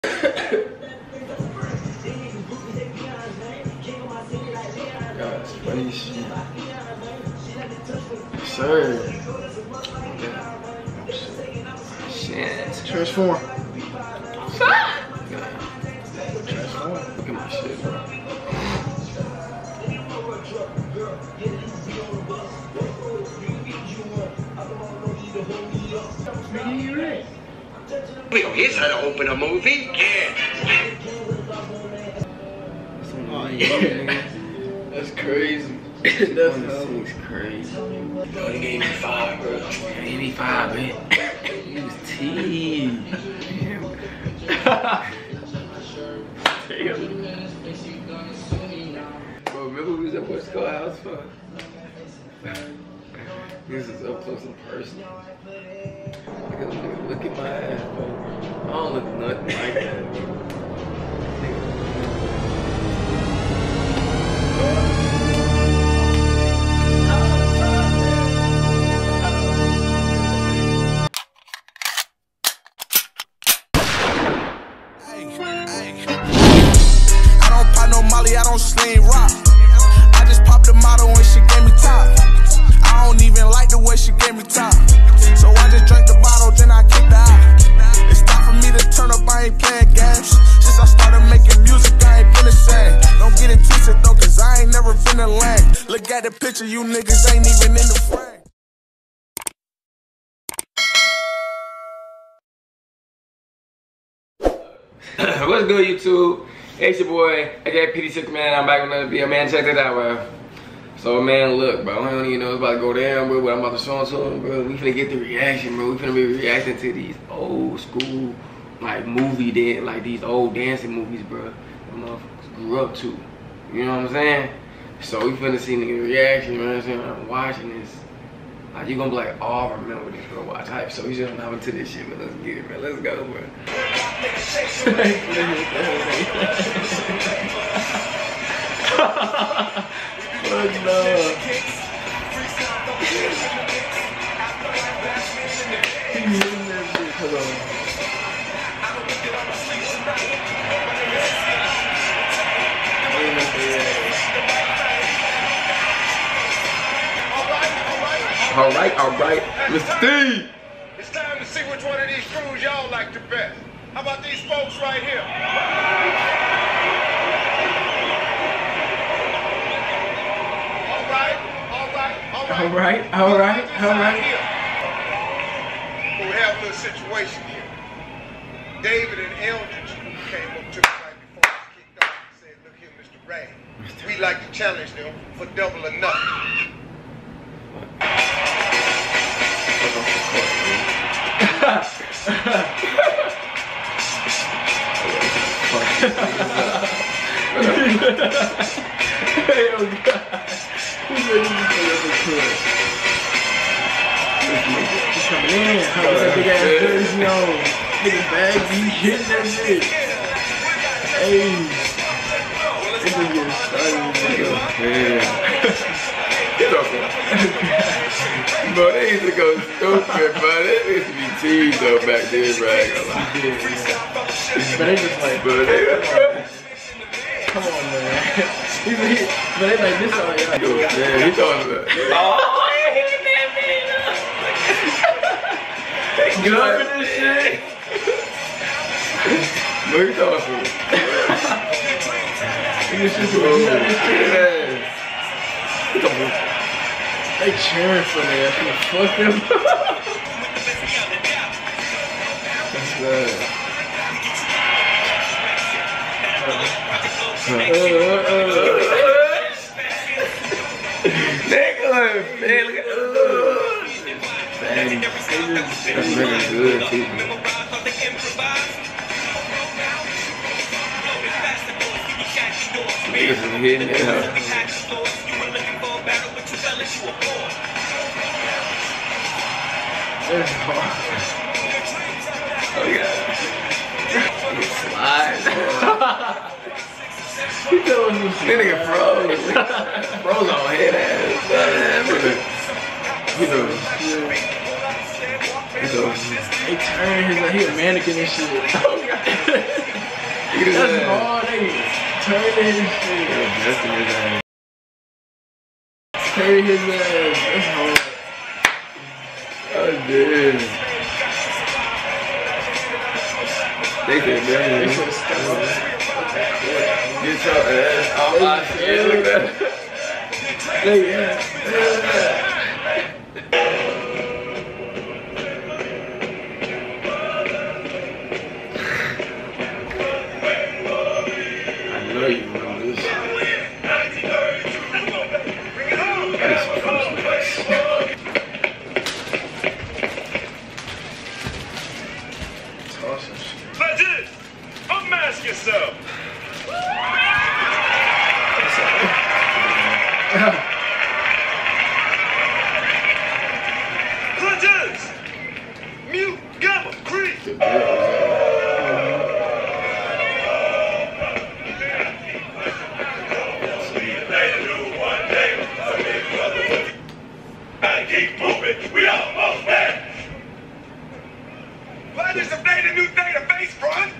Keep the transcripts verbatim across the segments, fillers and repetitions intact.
God, funny shit. Sir. Shit. Transform. Transform. Look at my shit, bro. Here's how to open a movie. Yeah. Oh, yeah. That's crazy. That's crazy. He gave me five, bro. He gave me five, man. He was T. Bro, remember we was at West Coast House for? This is up close and personal. Look at, look, look at my ass, bro. I don't look nothing like that. I don't sling rock. I just popped the model when she gave me top. I don't even like the way she gave me top. So I just drank the bottle, then I kicked her out. It's time for me to turn up, I ain't playing games. Since I started making music, I ain't been the same. Don't get it twisted though, cause I ain't never been a lame. Look at the picture, you niggas ain't even in the frame. What's good, YouTube? Hey, it's your boy, A K A P D six, man. I'm back with another video, man. Check this out, bro. So, man, look, bro. I don't even know it's about to go down, bro. But I'm about to show them to them, bro. We finna get the reaction, bro. We finna be reacting to these old school, like, movie dance, like these old dancing movies, bro. The motherfuckers grew up to. You know what I'm saying? So, we finna see the reaction, you know what I'm saying? I'm watching this. Like, you gonna be like, oh, I remember this, bro. Watch hype. So, we just hop into this shit, man. Let's get it, man. Let's go, bro. Fuck no. Hold on. All right, all right, Mister Steve. It's time to see which one of these crews y'all like the best. How about these folks right here? All right, all right, all right. All right, all right, all right. Well, we have a little situation here. David and Eldridge came up to me right before this kicked off and said, look here, Mister Ray, we'd like to challenge them for double or nothing. Hell God. He's ready to play up the club. He's coming in. How was that big ass jersey on? Nigga bag, he hitting that shit. Hey. This is getting started, nigga. Get off it. Bro, they used to go stupid, bro. They used to be teased though back then, right? But they just like, bro, they come on, man. He's he, but they like this on y'all. Yo, man, he talking about. Oh, he hitting that man. Good for this shit. What you talking about? This shit's over. They cheering for that. Fuck them. That's good. Uh, uh, uh. Nigga, man, look at uh. Dang. That's really good, too. Niggas is hitting it up. That's hard. Oh, yeah. Slide. He told me that nigga froze. Froze on head ass. He knows. He knows. He turned his like he a mannequin and shit. Oh, God. his That's ass. hard, they turning his shit. Adjusting his ass. Turning his ass. That's hard. Oh, damn. They said, They man, should have stepped up. get your ass off my shit. Look at that. They, yeah. I know you know this. Legend! Unmask yourself! Legends! Mute Gamma Creep! I keep moving, we almost there! Legends have made a new database front!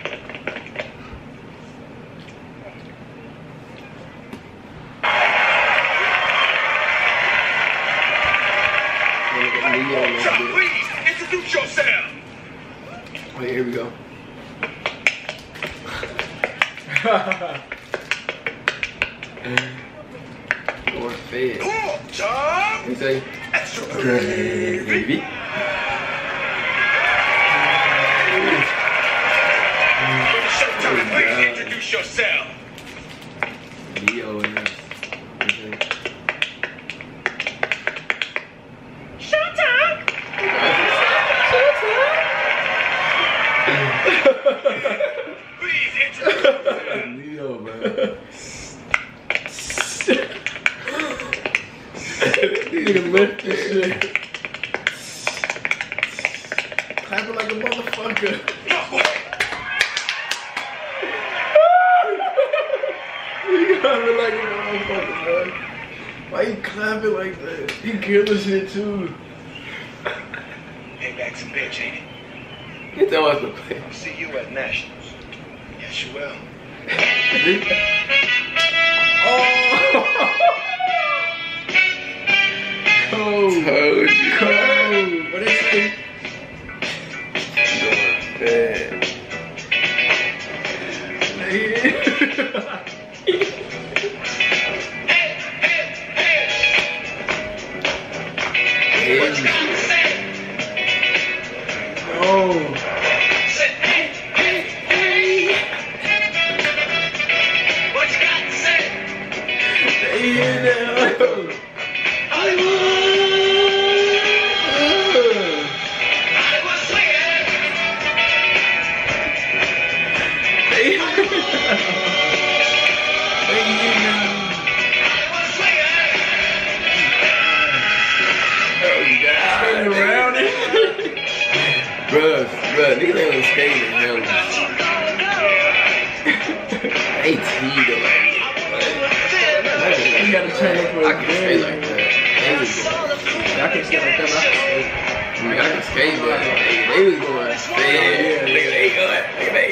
John, please, introduce yourself! Wait, here we go. Or fed. Cool, John! He say, Extra gravy. Showtime, please introduce yourself! Leo in this. He say, Showtime! Please introduce yourself! Leo, man. Nigga lift this shit. Clapping like a motherfucker. You clapping like a motherfucker, man. Why you clapping like that? You killing shit too. Payback's a bitch, ain't it? Get that off the play. I'll see you at Nationals. Yes, you will. Cold. Told you. Cold. What they say? Going fed. Oh. What you got to say? I was swinging! I was swinging! Around it. Bruh, bruh, niggas ain't on skating, hell. They teed it like You gotta turn up for I a can skate like game. that. They was going, I can skate like that, but I can skate. I mean, I can skate, but they, they was going fed. Nigga, they good. Nigga, they.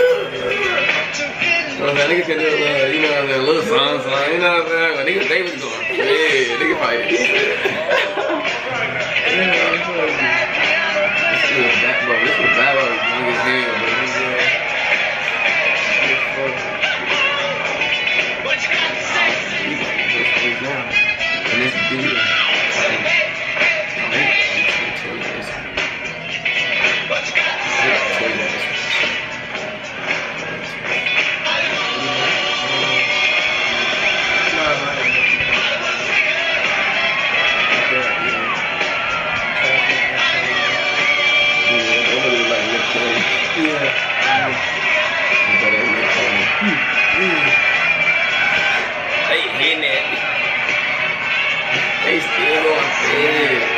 You know what I'm saying? Niggas can do a little, you know what I'm saying, a little song, song, you know what I'm saying? But niggas, they was going fed. Nigga probably. This was bad, bro. This was bad, bro. Young as hell, bro. What you got to say? And this dude, What you got to say? They hitting it. They still going fed.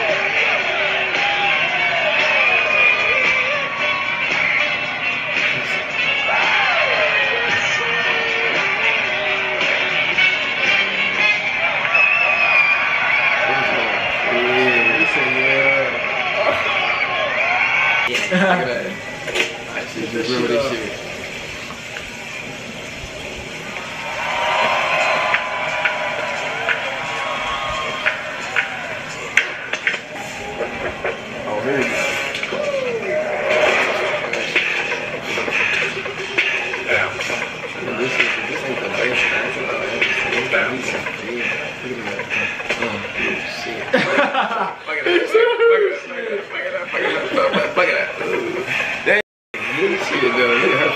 Look at that. I should just remember this shit.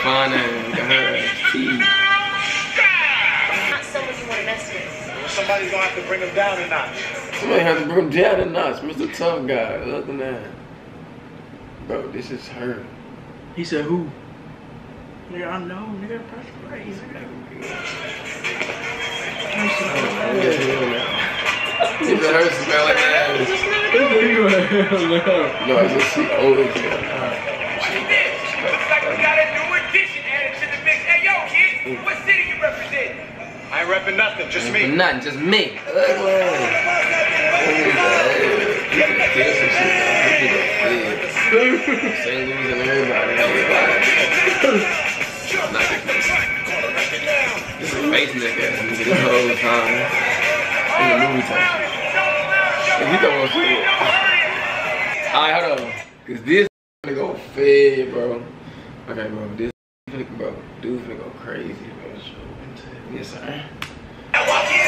fine and got her teeth. Not someone you want to mess with. Well, somebody's gonna have to bring him down a notch. Somebody has to bring him down a notch. Mister Tough Guy. Look at that. Bro, this is her. He said who? Nigga, I know, nigga. Press play. This is her smell like that. No, I just see old as hell. What city you represent? I ain't repping nothing, just me. Nothing, just me. Saint Louis and everybody. Not good. This is a face nigga. This whole time. In the movie time. If you don't want to see it. Alright, hold on. Cause this gonna go fed, bro. Okay, bro. This bro, dude finna go crazy, bro. Yes, sir. Okay. Go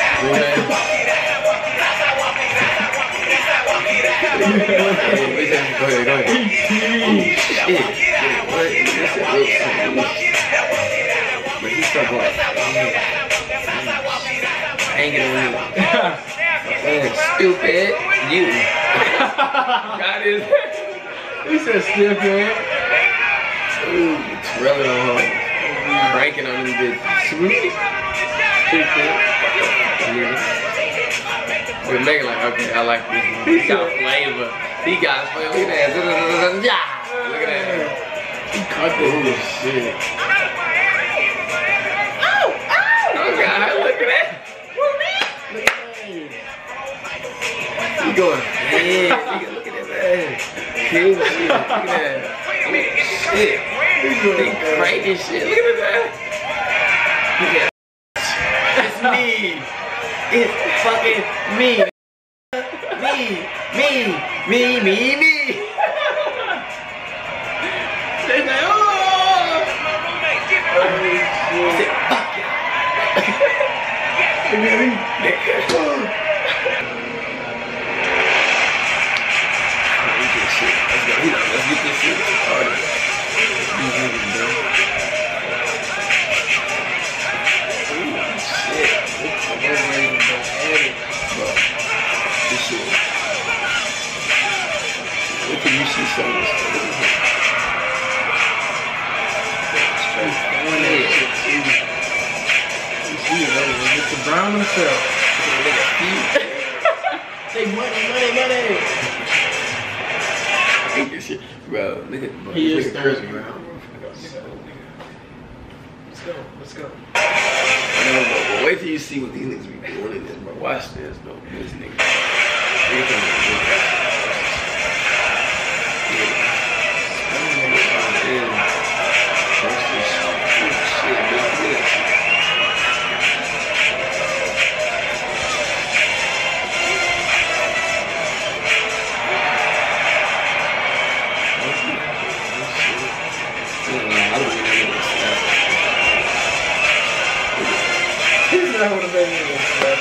ahead, go ahead. Shit. But he's stuck on. Hanging on me. Man, stupid. You. Got his. He said stupid. Ooh, twirling on her. Cranking on them bitches. Sweet. Stupid. We're making like, okay, I like this one. He got flavor. He got flavor. Look at that. Look at that. He cut the hood shit. Oh, oh! Look at that. Look at that. He going, yeah. Look at that. King shit. Look at that. Oh, shit. He cranking shit. Look at that. Look at that. It's me. It's fucking me. Me. Me. Me. Me. Me. They say, oh. Say, fuck yeah. Let's get this shit started. These niggas, bro. Ooh, shit. Bro, this shit. Wait till you see some of this stuff. Straight on it. You see it, right? Mister Brown himself. Say money, money, money. This shit, bro, look at bro, he look is at Chris thirsty. Brown. Let's go, let's go. I know, bro, but wait till you see what these niggas be doing in this, bro. Watch this, bro. This nigga. Look at this. That would have been me.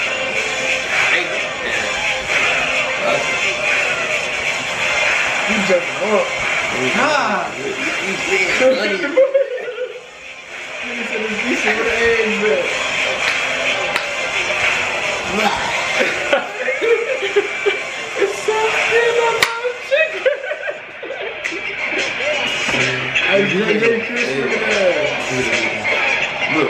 You jumping up. Nah. Nigga said it's decent with the eggs, man. It's so thin on my chicken. Hey, J J Chris, look at that. Look.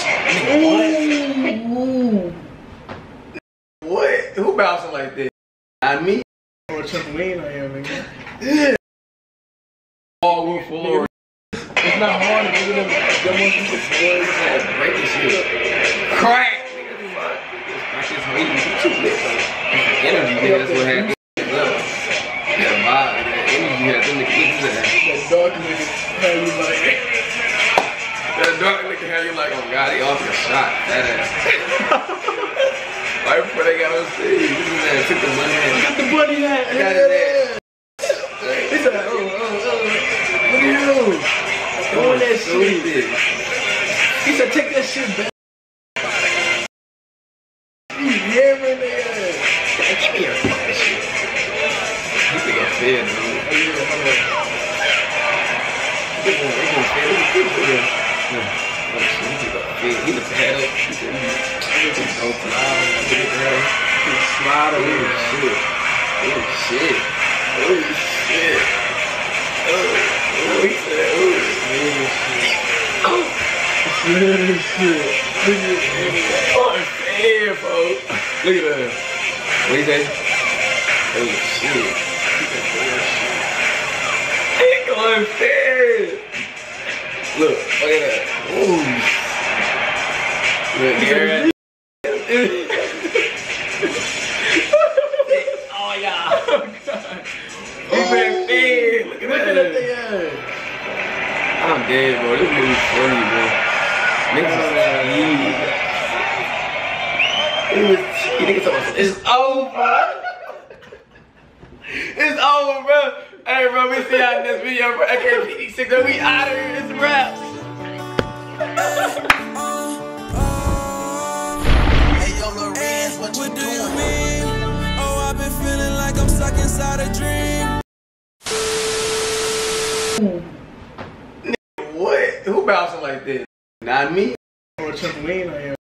Ooh. What? Who bouncing like that? Not me. Oh, trampoline I am, nigga. Yeah. All wood floor. It's not hard to do them. Them ones you just boys. Break this shit. Crack. Crack this whole eating some too lit. Energy, nigga. That's what happened. That vibe, that energy had them niggas listen to that. That dark nigga had you like. That dark nigga had you like, oh god, they all took a shot. That ass. Right before they got on stage, this man took the money and Got the buddy hat. I got his ass. He said, oh, oh, oh. Look at you. Doing that shit. He said, take that shit back. You hammering their ass. Give me your fucking shit. You think I'm fair, dude. Oh, yeah, hold on. They gonna fair. Slide over. Oh shit. Oh shit. Oh shit. Oh, oh he said, oh. Oh. Good shit. Oh, fair, folks. Look at that. What you say? Oh shit. Ain't going fair. Look, look at that. Ooh. Look, Garrett. Oh yeah. Oh god. He went fair. Look at that. that thing at? I'm dead, bro. This movie's funny, bro. Niggas was cheating. It was cheating. Niggas talking about it's over. It's over, bro. Hey, bro, we see y'all in this video, bro. A K P D six, and we out of here. It's a wrap. Hey, yo, Lorenz, what you doing? Oh, I've been feeling like I'm stuck inside a dream. What? Who bouncing like this? Not me. Or trampoline on your